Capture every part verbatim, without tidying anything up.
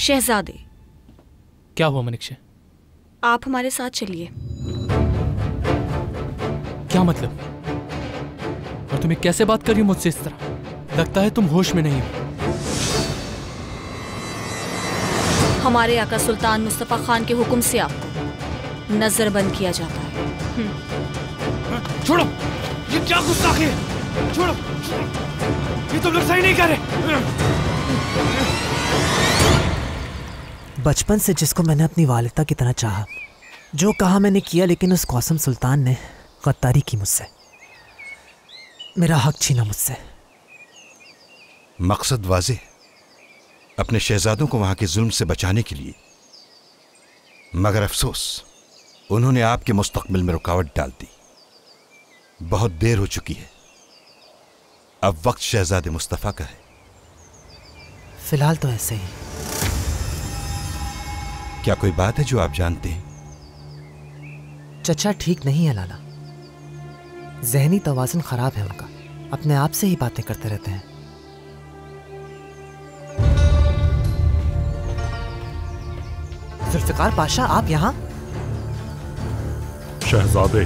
शहजादे। क्या हुआ मनिक्षा? आप हमारे साथ चलिए। क्या मतलब? और तुम्हें कैसे बात कर रही हो मुझसे इस तरह? लगता है तुम होश में नहीं हो। हमारे आका सुल्तान मुस्तफा खान के हुक्म से आपको नजरबंद किया जाता है। छोड़ो, ये क्या गुस्ताखी है? छोड़ो, ये तुम लोग सही नहीं कर रहे। बचपन से जिसको मैंने अपनी वालिदा की तरह चाहा, जो कहा मैंने किया, लेकिन उस कौसम सुल्तान ने गद्दारी की मुझसे, मेरा हक छीना मुझसे। मकसद वाज़ेह, अपने शहजादों को वहां के जुल्म से बचाने के लिए, मगर अफसोस उन्होंने आपके मुस्तकबिल में रुकावट डाल दी। बहुत देर हो चुकी है, अब वक्त शहजादे मुस्तफा का है। फिलहाल तो ऐसे ही। क्या कोई बात है जो आप जानते हैं? चचा ठीक नहीं है लाला, ज़हनी तवाज़ुन खराब है उनका, अपने आप से ही बातें करते रहते हैं। जुल्फ़िकार पाशा, आप यहाँ? शहजादे,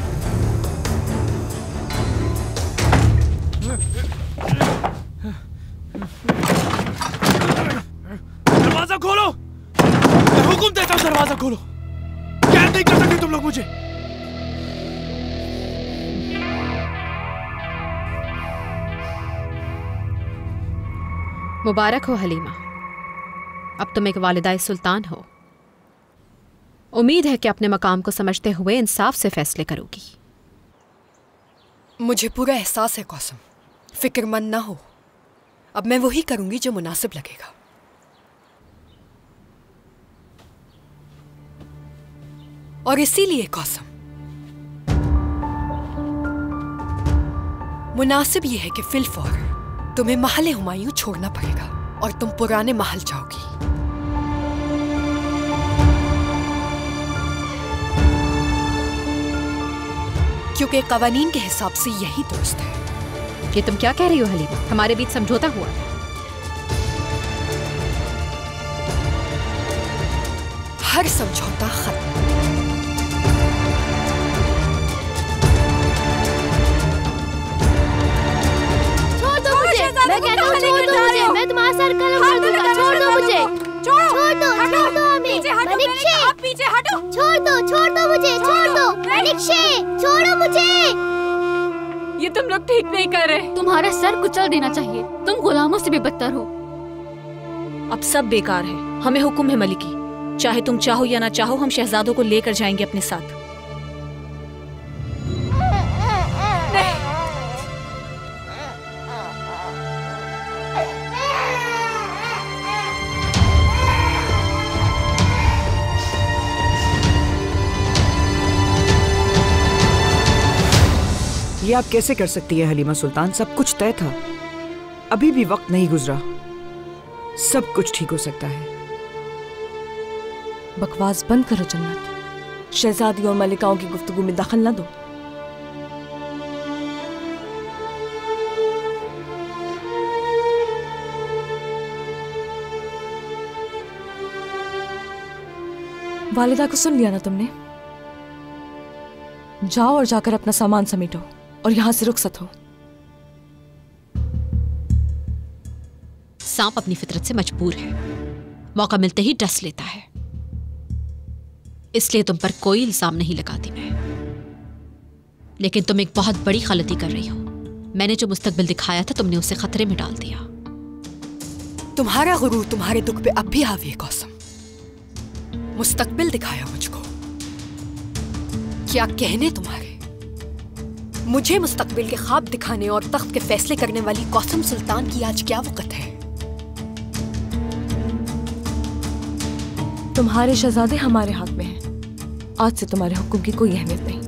दरवाजा खोलो, मैं हुक्म देता हूं, दरवाजा खोलो। कैद नहीं कर सकते तुम लोग मुझे। मुबारक हो हलीमा, अब तुम एक वालिदाए सुल्तान हो। उम्मीद है कि अपने मकाम को समझते हुए इंसाफ से फैसले करोगी। मुझे पूरा एहसास है कौसम, फिक्रमंद ना हो। अब मैं वही करूंगी जो मुनासिब लगेगा। और इसीलिए कौसम, मुनासिब यह है कि फिलफौर तुम्हें महल हुमायूं छोड़ना पड़ेगा और तुम पुराने महल जाओगी। क्योंकि कवानीन के हिसाब से यही दुरुस्त है। ये तुम क्या कह रही हो हलीमा? हमारे बीच समझौता हुआ था। हर समझौता खत्म। छोड़ दो मुझे, मैं कहता हूँ छोड़ दो मुझे, मैं तुम्हारा सर कलम कर दूंगा। छोड़ दो मुझे, छोड़ दो, छोड़ दो हमें। मनिक्षा, पीछे हटो। छोड़ दो, छोड़ दो मुझे, छोड़ दो। मनिक्षा, छोड़ो मुझे। ये तुम लोग ठीक नहीं कर रहे। तुम्हारा सर कुचल देना चाहिए, तुम गुलामों से भी बदतर हो। अब सब बेकार है। हमें हुक्म है मलिकी, चाहे तुम चाहो या ना चाहो, हम शहजादों को लेकर जाएंगे अपने साथ। ये आप कैसे कर सकती है हलीमा सुल्तान? सब कुछ तय था, अभी भी वक्त नहीं गुजरा, सब कुछ ठीक हो सकता है। बकवास बंद करो जन्नत, शहजादी और मलिकाओं की गुफ्तगू में दखल न दो। वालिदा को सुन लिया ना तुमने? जाओ और जाकर अपना सामान समेटो और यहां से रुखसत हो। सांप अपनी फितरत से मजबूर है, मौका मिलते ही डस लेता है। इसलिए तुम पर कोई इल्जाम नहीं लगाती मैं, लेकिन तुम एक बहुत बड़ी गलती कर रही हो। मैंने जो मुस्तकबिल दिखाया था, तुमने उसे खतरे में डाल दिया। तुम्हारा गुरूर तुम्हारे दुख पे अब भी हावी है कौसम। मुस्तकबिल दिखाया मुझको, क्या कहने तुम्हारे। मुझे मुस्तकबिल के ख्वाब दिखाने और तख्त के फैसले करने वाली कौसम सुल्तान की आज क्या वक़्त है। तुम्हारे शहजादे हमारे हाथ में हैं। आज से तुम्हारे हुक्म की कोई अहमियत नहीं।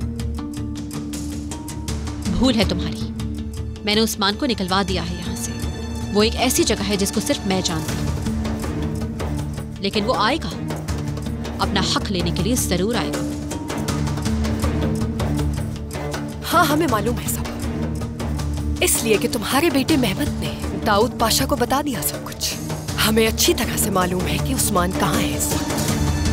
भूल है तुम्हारी, मैंने उस्मान को निकलवा दिया है यहाँ से। वो एक ऐसी जगह है जिसको सिर्फ मैं जानती हूँ, लेकिन वो आएगा, अपना हक लेने के लिए जरूर आएगा। हाँ, हमें मालूम है सब, इसलिए कि तुम्हारे बेटे मेहमद ने दाऊद पाशा को बता दिया सब कुछ। हमें अच्छी तरह से मालूम है कि उस्मान कहाँ है इस वक्त।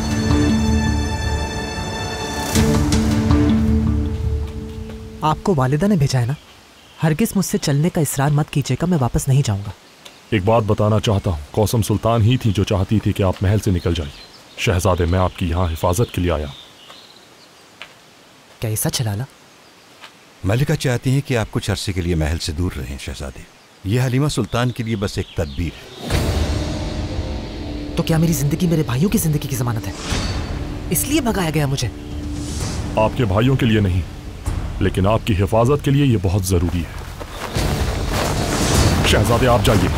आपको वालिदा ने भेजा है ना? हरगिज मुझसे चलने का इसरार मत कीजिएगा, मैं वापस नहीं जाऊंगा। एक बात बताना चाहता हूँ, कौसम सुल्तान ही थी जो चाहती थी कि आप महल से निकल जाइए। शहजादे, मैं आपकी यहाँ हिफाजत के लिए आया। क्या ऐसा चलाला? मलिका चाहती हैं कि आप कुछ अरसे के लिए महल से दूर रहें शहजादे। यह हलीमा सुल्तान के लिए बस एक तदबीर है। तो क्या मेरी जिंदगी मेरे भाइयों की जिंदगी की जमानत है? इसलिए भगाया गया मुझे? आपके भाइयों के लिए नहीं, लेकिन आपकी हिफाजत के लिए यह बहुत जरूरी है। शहजादे, आप जाइए।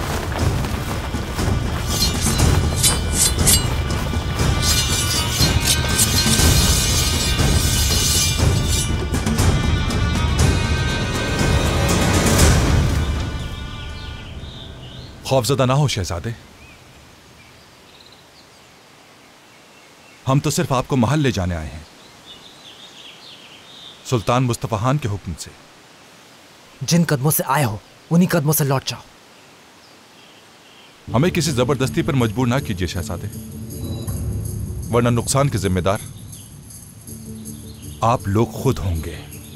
खौफजदा ना हो शहजादे, हम तो सिर्फ आपको महल ले जाने आए हैं, सुल्तान मुस्तफा खान के हुक्म से। जिन कदमों से आए हो उन्हीं कदमों से लौट जाओ। हमें किसी जबरदस्ती पर मजबूर ना कीजिए शहजादे, वरना नुकसान के जिम्मेदार आप लोग खुद होंगे।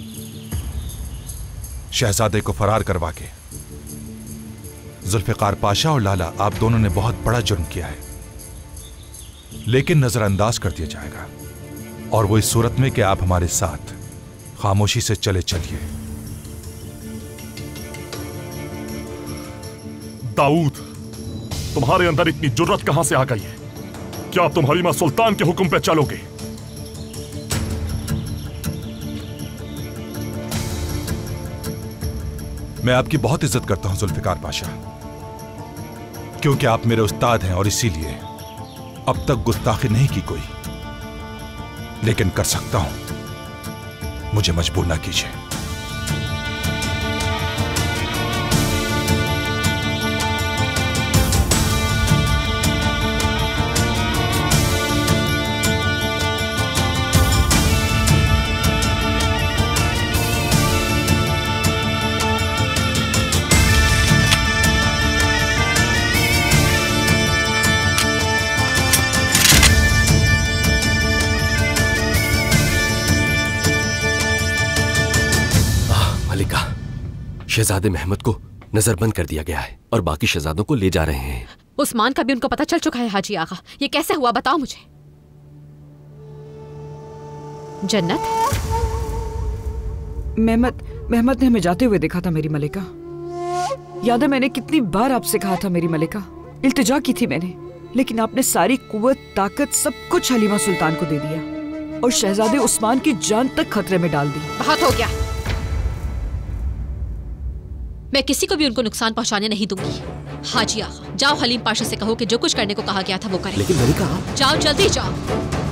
शहजादे को फरार करवा के जुल्फिकार पाशा और लाला, आप दोनों ने बहुत बड़ा जुर्म किया है, लेकिन नजरअंदाज कर दिया जाएगा, और वो इस सूरत में कि आप हमारे साथ खामोशी से चले चलिए। दाऊद, तुम्हारे अंदर इतनी जुर्रत कहां से आ गई है? क्या तुम हलीमा सुल्तान के हुक्म पे चलोगे? मैं आपकी बहुत इज्जत करता हूं जुल्फिकार पाशा, क्योंकि आप मेरे उस्ताद हैं और इसीलिए अब तक गुस्ताखी नहीं की कोई, लेकिन कर सकता हूं, मुझे मजबूर ना कीजिए। शहजादे महमद को नजरबंद कर दिया गया है और बाकी शहजादों को ले जा रहे हैं। उस्मान का भी उनको पता चल चुका है हाजी आगा। ये कैसे हुआ बताओ मुझे। जन्नत, महमद महमद ने हमें जाते हुए देखा था मेरी मलिका। याद है मैंने कितनी बार आपसे कहा था मेरी मलिका, इल्तिजा की थी मैंने, लेकिन आपने सारी कुव्वत ताकत सब कुछ हलीमा सुल्तान को दे दिया और शहजादे उस्मान की जान तक खतरे में डाल दी। बहुत हो गया, मैं किसी को भी उनको नुकसान पहुंचाने नहीं दूंगी। हाजी आगा, जाओ हलीम पाशा से कहो कि जो कुछ करने को कहा गया था वो करें। लेकिन मलिका, जाओ जल्दी जाओ।